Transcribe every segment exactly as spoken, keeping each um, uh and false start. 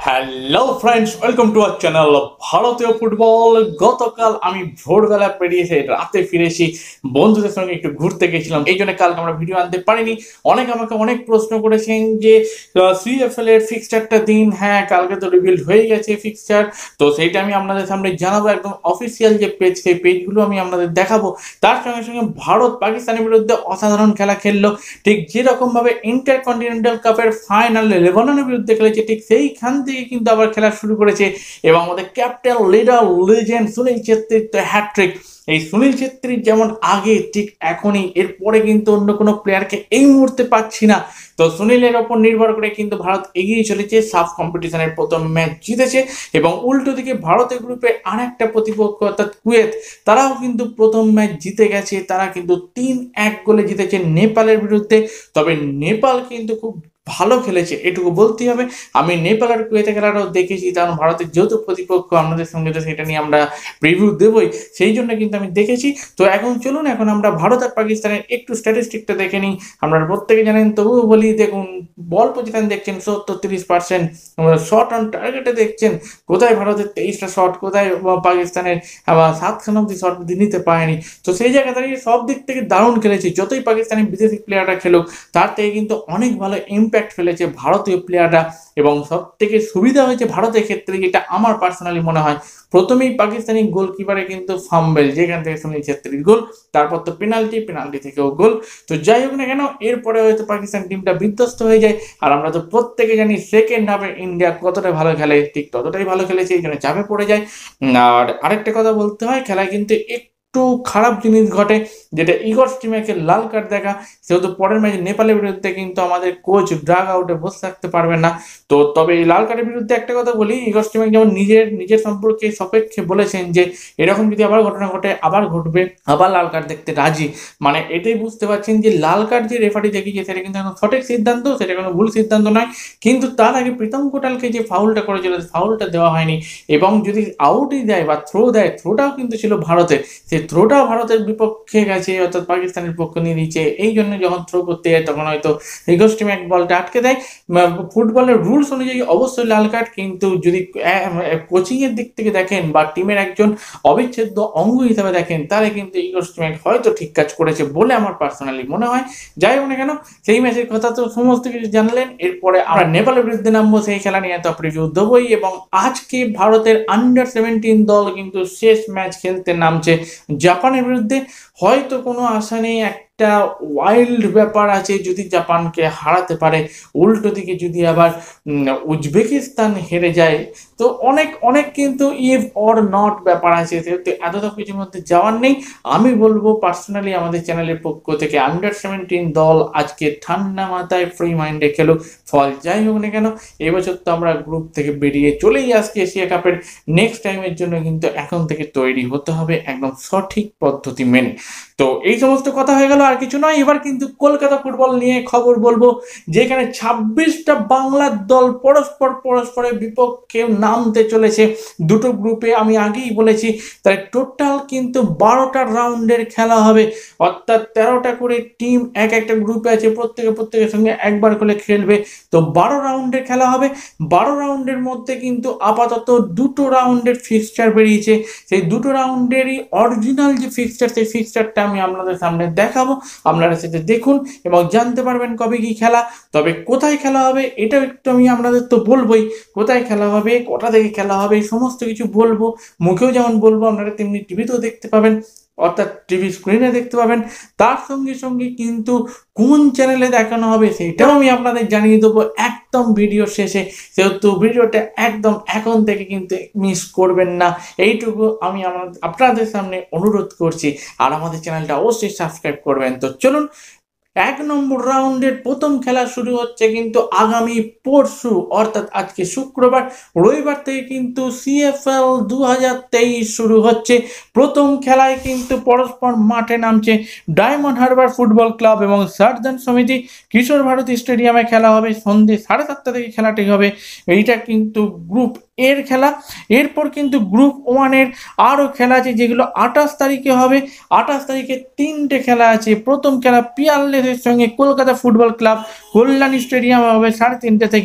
Hello friends, welcome to our channel. ভারতীয় football গতকাল আমি ভোরবেলা পেরিয়েছে রাতে ফিরেছি, বন্ধুদের সঙ্গে একটু ঘুরতে গেছিলাম, এই জন্য কালকে আমরা ভিডিও আনতে পারিনি। অনেক আমাকে অনেক প্রশ্ন করেছেন যে সিএফএল এর ফিক্সচারটা দিন। হ্যাঁ, কালকে তো রিভিল হয়ে গেছে ফিক্সচার, তো সেইটা আমি আপনাদের সামনে জানাবো। একদম অফিসিয়াল যে পেজ, সেই পেজগুলো আমি আপনাদের দেখাবো। তার সঙ্গে সঙ্গে ভারত পাকিস্তানের বিরুদ্ধে অসাধারণ খেলা খেললো, ঠিক যেরকম ভাবে ইন্টার কন্টিনেন্টাল কাপের ফাইনালে লেবাননের বিরুদ্ধে খেলেছে, ঠিক সেইখান থেকে কিন্তু আবার খেলা শুরু করেছে। এবং আমাদের ক্যাপ্টেন লিডার লিজেন্ড সুনীল ছেত্রীর তো হ্যাট্রিক। এই সুনীল ছেত্রীর যেমন আগে, ঠিক এখনই, এরপরে কিন্তু অন্য কোনো প্লেয়ারকে এই মুহূর্তে পাচ্ছি না। তো সুনীলের ওপর নির্ভর করে কিন্তু ভারত এগিয়ে চলেছে। সাফ কম্পিটিশনের প্রথম ম্যাচ জিতেছে এবং উল্টো দিকে ভারতের গ্রুপে আর একটা প্রতিপক্ষ অর্থাৎ কুয়েত, তারাও কিন্তু প্রথম ম্যাচ জিতে গেছে। তারা কিন্তু তিন এক গোলে জিতেছে নেপালের বিরুদ্ধে। তবে নেপাল কিন্তু খুব ভালো খেলেছে, এটুকু বলতেই হবে। আমি নেপাল আর কুয়েতে খেলাটাও দেখেছি, কারণ ভারতের যেহেতু প্রতিপক্ষ আমাদের সঙ্গে, তো সেটা নিয়ে আমরা রিভিউ দেবই, সেই জন্য কিন্তু আমি দেখেছি। তো এখন চলুন, এখন আমরা ভারত আর পাকিস্তানের একটু স্ট্যাটিস্টিকটা দেখে নিই। আপনারা প্রত্যেকে জানেন, তবুও বলি, দেখুন বল পজিশন দেখছেন সত্তর তিরিশ পার্সেন্ট, শট অন টার্গেটে দেখছেন কোথায় ভারতের তেইশটা শট, কোথায় পাকিস্তানের আবার সাতখান অব্দি শট নিতে পারেনি। তো সেই জায়গা দাঁড়িয়ে সব দিক থেকে দারুণ খেলেছে। যতই পাকিস্তানি বিদেশি প্লেয়াররা খেলুক, তার থেকে কিন্তু অনেক ভালো ইম্প্যাক্ট ফেলেছে ভারতীয় প্লেয়াররা। এবং সব থেকে সুবিধা হয়েছে ভারতের ক্ষেত্রে, যেটা আমার পার্সোনালি মনে হয়, প্রথমেই পাকিস্তানি গোলকিপারে কিন্তু ফাম্বেল, যেখান থেকে সুনীল ছেত্রীর গোল, তারপর তো পেনাল্টি, পেনাল্টি থেকেও গোল। তো যাই হোক না কেন, এরপরে হয়তো পাকিস্তান টিমটা বিধ্বস্ত হয়ে যায়। আর আমরা তো প্রত্যেকে জানি সেকেন্ড হাফে ইন্ডিয়া কতটা ভালো খেলে, ঠিক ততটাই ভালো খেলেছে, এই জন্য চাপে পড়ে যায়। আর আরেকটা কথা বলতে হয়, খেলায় কিন্তু একটু খারাপ জিনিস ঘটে, যেটা ইগর স্টিমাকে লাল কার্ড দেখা। সেহেতু পরের ম্যাচে নেপালের বিরুদ্ধে কিন্তু আমাদের কোচ ড্রাগ আউটে বসে থাকতে পারবেন না। তো তবে এই লাল কার্ডের বিরুদ্ধে একটা কথা বলি, ইগর স্টিমাক যেমন নিজের নিজের সম্পর্কে সপেক্ষে বলেছেন যে এরকম যদি আবার ঘটনা ঘটে, আবার ঘটবে, আবার লাল কার্ড দেখতে রাজি। মানে এটাই বুঝতে পারছেন যে লাল কার্ড যে রেফারি দেখিয়েছে, সেটা কিন্তু এখন সঠিক সিদ্ধান্ত, সেটা কোনো ভুল সিদ্ধান্ত নয়। কিন্তু তার আগে প্রীতম কোটালকে যে ফাউলটা করেছিল, ফাউলটা দেওয়া হয়নি। এবং যদি আউটই দেয় বা থ্রো দেয়, থ্রোটাও কিন্তু ছিল ভারতের, সেই থ্রোটা ভারতের বিপক্ষে গেছে, অর্থাৎ পাকিস্তানের পক্ষ নিয়ে নিচ্ছে। এই জন্য যখন থ্রো করতে যায়, তখন হয়তো ইগর স্টিমাক বলটা আটকে দেয়। ফুটবলের রুলস অনুযায়ী অবশ্যই লাল কার্ড, কিন্তু যদি কোচিং এর দিক থেকে দেখেন বা টিমের একজন অবিচ্ছেদ্য অঙ্গ হিসেবে দেখেন, তাহলে কিন্তু ইগর স্টিমাক হয়তো ঠিক কাজ করেছে বলে আমার পার্সোনালি মনে হয়। যাই হোক না কেন, সেই ম্যাচের কথা তো সমস্ত কিছু জানলেন। এরপরে আমরা নেপালের বিরুদ্ধে নামবো, সেই খেলা নিয়ে তো প্রিভিউ দেবই। এবং আজকে ভারতের আন্ডার সেভেন্টিন দল কিন্তু শেষ ম্যাচ খেলতে নামছে জাপানের বিরুদ্ধে। হয়তো কোনো আশা নেই, একটা ওয়াইল্ড ব্যাপার আছে যদি জাপানকে হারাতে পারে। উল্টো দিকে যদি আবার উজবেকিস্তান হেরে যায়, তো অনেক অনেক কিন্তু ইফ অর নট ব্যাপার আছে। সেহেতু এত সব কিছুর মধ্যে যাওয়ার নেই। আমি বলবো পার্সোনালি, আমাদের চ্যানেলের পক্ষ থেকে আন্ডার সেভেন্টিন দল আজকে ঠান্ডা মাথায় ফ্রি মাইন্ডে খেলুক, ফল যাই হোক না কেন। এবছর তো আমরা গ্রুপ থেকে বেরিয়ে চলেই আসছি এশিয়া কাপের নেক্সট টাইমের জন্য, কিন্তু এখন থেকে তৈরি হতে হবে একদম সঠিক পদ্ধতি মেনে। তো এই সমস্ত কথা হয়ে গেল, আর কিছু নয়। এবার কিন্তু কলকাতা ফুটবল নিয়ে খবর বলবো, যেখানে ছাব্বিশটা বাংলার দল পরস্পর পরস্পরের বিপক্ষে নামতে চলেছে দুটো গ্রুপে। আমি আগেই বলেছি, তাই টোটাল কিন্তু বারোটা রাউন্ডের খেলা হবে, অর্থাৎ তেরোটা করে টিম এক একটা গ্রুপে আছে, প্রত্যেকে প্রত্যেকের সঙ্গে একবার করে খেলবে। তো বারো রাউন্ডের খেলা হবে। বারো রাউন্ডের মধ্যে কিন্তু আপাতত দুটো রাউন্ডের ফিক্সচার বেরিয়েছে। সেই দুটো রাউন্ডেরই অরিজিনাল যে ফিক্সচার, সেই ফিক্সচারটা আমি আপনাদের সামনে দেখাবো। আপনারা সেটা দেখুন এবং জানতে পারবেন কবে কি খেলা। তবে কোথায় খেলা হবে এটাও একটু আমি আপনাদের তো বলবোই, কোথায় খেলা হবে, কটা থেকে খেলা হবে, সমস্ত কিছু বলবো। মুখেও যেমন বলবো, আপনারা তেমনি টিভিতেও দেখতে পাবেন, অর্থাৎ টিভি স্ক্রিনে দেখতে পাবেন। তার সঙ্গে সঙ্গে কিন্তু কোন চ্যানেলে দেখানো হবে সেটাও আমি আপনাদের জানিয়ে দেবো একদম ভিডিও শেষে। সেহেতু ভিডিওটা একদম এখন থেকে কিন্তু মিস করবেন না, এইটুকু আমি আপনাদের সামনে অনুরোধ করছি। আর আমাদের চ্যানেলটা অবশ্যই সাবস্ক্রাইব করবেন। তো চলুন, এক নম্বর রাউন্ডের প্রথম খেলা শুরু হচ্ছে কিন্তু আগামী পরশু, অর্থাৎ আজকে শুক্রবার। রবিবার থেকে কিন্তু সিএফএল দু হাজার তেইশ শুরু হচ্ছে। প্রথম খেলায় কিন্তু পরস্পর মাঠে নামছে ডায়মন্ড হারবার ফুটবল ক্লাব এবং সার্জন সমিতি। কিশোর ভারতী স্টেডিয়ামে খেলা হবে, সন্ধ্যে সাড়ে সাতটা থেকে খেলাটি হবে। এইটা কিন্তু গ্রুপ এর খেলা। এরপর কিন্তু গ্রুপ ওয়ানের আরও খেলা আছে, যেগুলো আঠাশ তারিখে হবে। আঠাশ তারিখে তিনটে খেলা আছে। প্রথম খেলা পিয়ারলেসের সঙ্গে Kolkata football club, Kalyani stadium হবে সাড়ে তিনটে থেকে।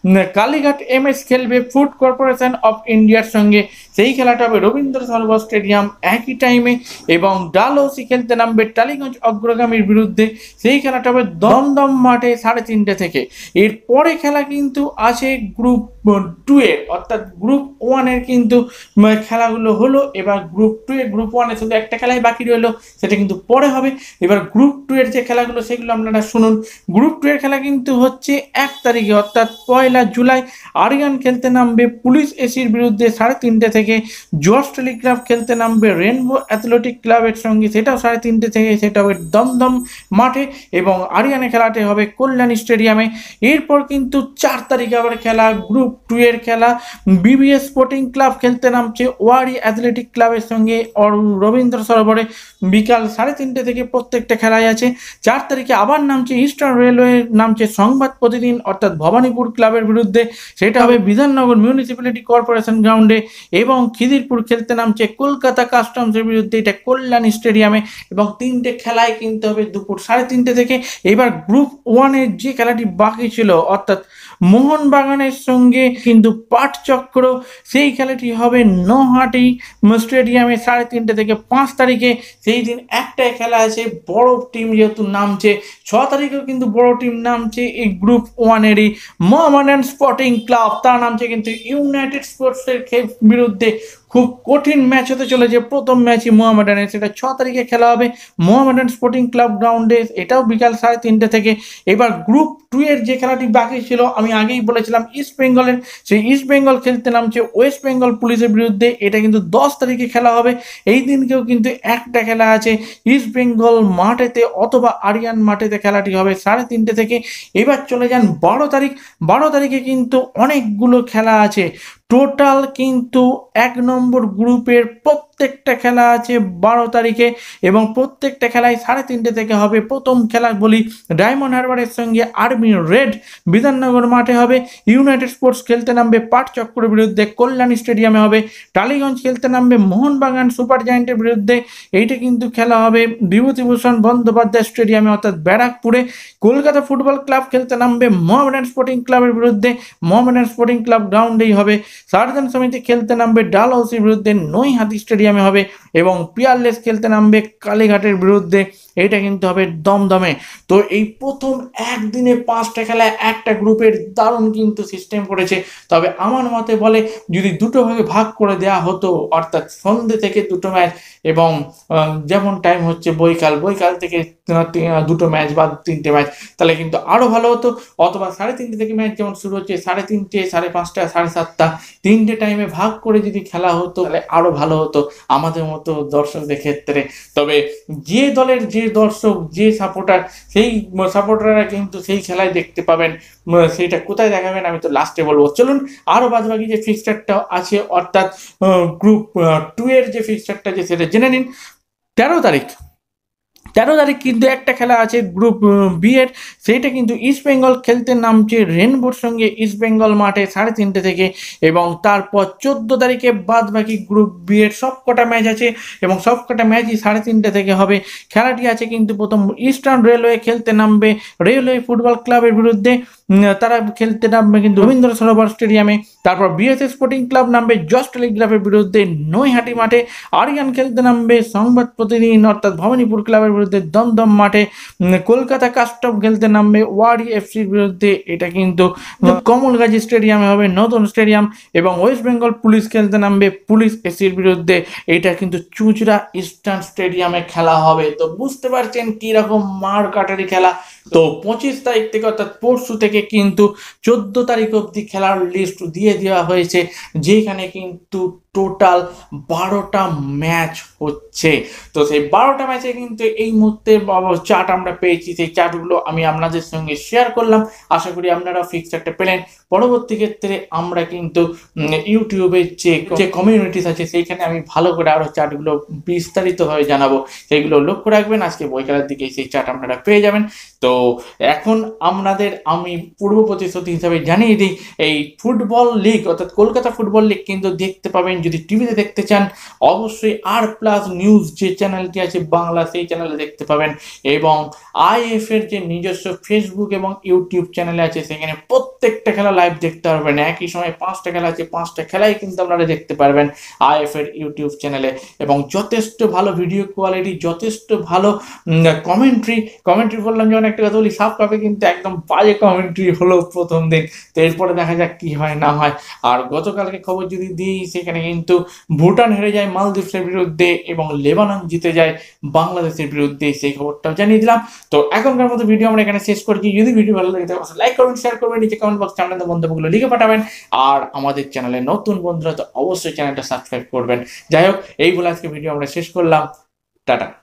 কালীঘাট এম এস খেলবে ফুড কর্পোরেশন অফ ইন্ডিয়ার সঙ্গে, সেই খেলাটা হবে রবীন্দ্র সরোবর স্টেডিয়াম একই টাইমে। এবং ডালহৌসি খেলতে নামবে টালিগঞ্জ অগ্রগামীর বিরুদ্ধে, সেই খেলাটা হবে দমদম মাঠে সাড়ে তিনটে থেকে। এরপরে খেলা কিন্তু আছে গ্রুপ টু এর, অর্থাৎ গ্রুপ ওয়ানের কিন্তু খেলাগুলো হলো। এবার গ্রুপ টু এর গ্রুপ ওয়ানে শুধু একটা খেলাই বাকি রইলো, সেটা কিন্তু পরে হবে। এবার গ্রুপ টু এর যে খেলাগুলো সেগুলো আপনারা শুনুন। গ্রুপ টু এর খেলা কিন্তু হচ্ছে এক তারিখে, অর্থাৎ পয়লা জুলাই আরিয়ান খেলতে নামবে পুলিশ এসির বিরুদ্ধে সাড়ে তিনটে থেকে। জর্জ টেলিগ্রাফ খেলতে নামবে রেনবো অ্যাথলেটিক ক্লাবের সঙ্গে, সেটাও সাড়ে তিনটে থেকে, সেটা হবে দমদম মাঠে। এবং আরিয়ানে খেলাটি হবে কল্যাণী স্টেডিয়ামে। এরপর কিন্তু চার তারিখে আবার খেলা, গ্রুপ টু এর খেলা। বিবিএস স্পোর্টিং ক্লাব খেলতে নামছে ওয়ারি অ্যাথলেটিক ক্লাবের সঙ্গে রবীন্দ্র সরোবরে বিকাল সাড়ে তিনটে থেকে, প্রত্যেকটা খেলাই আছে। চার তারিখে আবার নামছে ইস্টার্ন রেলওয়ে, নামছে সংবাদ প্রতিদিন অর্থাৎ ভবানীপুর ক্লাবের বিরুদ্ধে, সেটা হবে বিধাননগর মিউনিসিপ্যালিটি কর্পোরেশন গ্রাউন্ডে। এবং খিদিরপুর খেলতে নামছে কলকাতা কাস্টমসের বিরুদ্ধে, এটা কল্যাণী স্টেডিয়ামে। এবং তিনটে খেলায় কিনতে হবে দুপুর সাড়ে তিনটে থেকে। এবার গ্রুপ ওয়ানের যে খেলাটি বাকি ছিল, অর্থাৎ মোহনবাগানের সঙ্গে কিন্তু পাটচক্র, সেই খেলাটি হবে নহাটি স্টেডিয়ামে সাড়ে তিনটে থেকে পাঁচ তারিখে। সেই দিন একটাই খেলা আছে, বড় টিম যেহেতু নামছে, ছ তারিখেও কিন্তু বড় টিম নামছে এই গ্রুপ ওয়ানেরই, মোহামেডান স্পোর্টিং ক্লাব, তার নামছে কিন্তু ইউনাইটেড স্পোর্টসের বিরুদ্ধে। খুব কঠিন ম্যাচ হতে চলেছে প্রথম ম্যাচই মোহামেডানের, সেটা ছ তারিখে খেলা হবে মোহামেডান স্পোর্টিং ক্লাব গ্রাউন্ডে, এটাও বিকাল সাড়ে তিনটে থেকে। এবার গ্রুপ টু এর যে খেলাটি বাকি ছিল, আমি আগেই বলেছিলাম ইস্ট বেঙ্গলের, সেই ইস্ট বেঙ্গল খেলতে নামছে ওয়েস্ট বেঙ্গল পুলিশের বিরুদ্ধে, এটা কিন্তু দশ তারিখে খেলা হবে। এই দিনকেও কিন্তু একটা খেলা আছে ইস্ট বেঙ্গল মাঠেতে অথবা আরিয়ান মাঠেতে, খেলাটি হবে সাড়ে তিনটে থেকে। এবার চলে যান বারো তারিখ। বারো তারিখে কিন্তু অনেকগুলো খেলা আছে, টোটাল কিন্তু এক নম্বর গ্রুপের প্রত্যেকটা খেলা আছে বারো তারিখে, এবং প্রত্যেকটা খেলায় সাড়ে তিনটে থেকে হবে। প্রথম খেলা বলি, ডায়মন্ড হারবারের সঙ্গে আর্মি রেড বিধাননগর মাঠে হবে। ইউনাইটেড স্পোর্টস খেলতে নামবে পাটচক্রের বিরুদ্ধে, কল্যাণী স্টেডিয়ামে হবে। টালিগঞ্জ খেলতে নামবে মোহনবাগান সুপার জায়েন্টের বিরুদ্ধে, এইটা কিন্তু খেলা হবে বিভূতিভূষণ বন্দ্যোপাধ্যায় স্টেডিয়ামে অর্থাৎ ব্যারাকপুরে। কলকাতা ফুটবল ক্লাব খেলতে নামবে মোহামেডান স্পোর্টিং ক্লাবের বিরুদ্ধে, মোহামেডান স্পোর্টিং ক্লাব গ্রাউন্ডেই হবে। সার্জন সমিতি খেলতে নামবে ডালহৌসির বিরুদ্ধে, নৈহাটি স্টেডিয়ামে হবে। এবং পিয়ারলেস খেলতে নামবে কালীঘাটের বিরুদ্ধে, এইটা কিন্তু হবে দমদমে। তো এই প্রথম একদিনে পাঁচটা খেলায় একটা গ্রুপের দারুণ কিন্তু সিস্টেম করেছে। তবে আমার মতে বলে যদি দুটো ভাগে ভাগ করে দেওয়া হতো, অর্থাৎ সন্ধ্যে থেকে দুটো ম্যাচ, এবং যেমন টাইম হচ্ছে বৈকাল, বৈকাল থেকে দুটো ম্যাচ বা তিনটে ম্যাচ, তাহলে কিন্তু আরও ভালো হতো। অথবা সাড়ে তিনটে থেকে ম্যাচ যেমন শুরু হচ্ছে, সাড়ে তিনটে, সাড়ে পাঁচটা, সাড়ে সাতটা, তিনটে টাইমে ভাগ করে যদি খেলা হতো তাহলে আরও ভালো হতো আমাদের মতো দর্শকদের ক্ষেত্রে। তবে যে দলের যে দর্শক, যে সাপোর্টার, সেই সাপোর্টাররা কিন্তু সেই খেলায় দেখতে পাবেন। সেইটা কোথায় দেখাবেন আমি তো লাস্টে বলবো। চলুন আরও বাদবাকি যে ফিক্সচারটা আছে, অর্থাৎ গ্রুপ টু এর যে ফিক্সচারটা আছে সেটা জেনে নিন। তেরো তারিখ তেরো তারিখ কিন্তু একটা খেলা আছে গ্রুপ বি এর, সেইটা কিন্তু ইস্ট বেঙ্গল খেলতে নামছে রেনবোর সঙ্গে ইস্ট বেঙ্গল মাঠে সাড়ে তিনটে থেকে। এবং তারপর চোদ্দ তারিখে বাদ বাকি গ্রুপ বি এর সব কটা ম্যাচ আছে, এবং সব কটা ম্যাচই সাড়ে তিনটে থেকে হবে। খেলাটি আছে কিন্তু প্রথম ইস্টার্ন রেলওয়ে খেলতে নামবে রেলওয়ে ফুটবল ক্লাবের বিরুদ্ধে, তারা খেলতে নামবে কিন্তু রবীন্দ্র সরোবর স্টেডিয়ামে। তারপর বিএসএস স্পোর্টিং ক্লাব নামবে জর্জ টেলিগ্রাফের বিরুদ্ধে নৈহাটি মাঠে। আরিয়ান খেলতে নামবে সংবাদ প্রতিদিন অর্থাৎ ভবানীপুর ক্লাবের বিরুদ্ধে দমদম মাঠে। কলকাতা কাস্টম খেলতে নামবে ওয়ারি এফসির বিরুদ্ধে, এটা কিন্তু কমলগাজী স্টেডিয়ামে হবে, নতুন স্টেডিয়াম। এবং ওয়েস্ট বেঙ্গল পুলিশ খেলতে নামবে পুলিশ এসির বিরুদ্ধে, এটা কিন্তু চুঁচড়া ইস্টার্ন স্টেডিয়ামে খেলা হবে। তো বুঝতে পারছেন কিরকম মার কাটারি খেলা। তো পঁচিশ তারিখ থেকে অর্থাৎ পরশু থেকে কিন্তু চোদ্দ তারিখ অবধি খেলার লিস্ট দিয়ে দেওয়া হয়েছে, যেখানে কিন্তু টোটাল বারোটা ম্যাচ হচ্ছে। তো সেই বারোটা ম্যাচে কিন্তু এই মুহূর্তে চার্ট আমরা পেয়েছি, সেই চার্টগুলো আমি আপনাদের সঙ্গে শেয়ার করলাম। আশা করি আপনারা ফিক্সচারটা পেলেন। পরবর্তী ক্ষেত্রে আমরা কিন্তু ইউটিউবের যে যে কমিউনিটিস আছে সেইখানে আমি ভালো করে আরও চার্টগুলো বিস্তারিতভাবে জানাবো, সেইগুলো লক্ষ্য রাখবেন। আজকে বৈকালের দিকে সেই চার্ট আপনারা পেয়ে যাবেন। তো এখন আপনাদের আমি পূর্ব প্রতিশ্রুতি হিসাবে জানিয়ে দিই, এই ফুটবল লিগ অর্থাৎ কলকাতা ফুটবল লিগ কিন্তু দেখতে পাবেন, যদি টিভিতে দেখতে চান অবশ্যই আর প্লাস নিউজ যে চ্যানেলটি আছে বাংলা, সেই চ্যানেলে দেখতে পাবেন। এবং আইএফ এর যে নিজস্ব ফেসবুক এবং ইউটিউব চ্যানেলে আছে, সেখানে প্রত্যেকটা খেলা লাইভ দেখতে পারবেন, একই সময় পাঁচটা খেলা আছে, পাঁচটা খেলাই কিন্তু আপনারা দেখতে পারবেন আইএফ এর ইউটিউব চ্যানেলে। এবং যথেষ্ট ভালো ভিডিও কোয়ালিটি, যথেষ্ট ভালো কমেন্ট্রি কমেন্ট্রি বললাম যেমন একটা কথা বলি, সাব কাপে কিন্তু একদম বাজে কমেন্ট্রি হলো প্রথম দিন, তো এরপরে দেখা যাক কি হয় না হয়। আর গতকালকে খবর যদি দিই, সেখানে কিন্তু ভুটান হেরে যায় মালদ্বীপের বিরুদ্ধে এবং লেবানন জিতে যায় বাংলাদেশের বিরুদ্ধে, সেই খবরটাও জানিয়ে দিলাম। তো এখনকার মতো ভিডিও আমরা এখানে শেষ করছি। যদি ভিডিও ভালো লাগে তাহলে লাইক করবেন, শেয়ার করবেন, নিচে কমেন্ট বক্সে আপনাদের মন্তব্যগুলো লিখে পাঠাবেন। আর আমাদের চ্যানেলে নতুন বন্ধুরা তো অবশ্যই চ্যানেলটা সাবস্ক্রাইব করবেন। যাই হোক, এই বলে আজকে ভিডিও আমরা শেষ করলাম। টাটা।